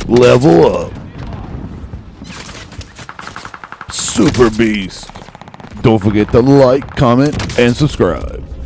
Level up. Super Beast. Don't forget to like, comment, and subscribe.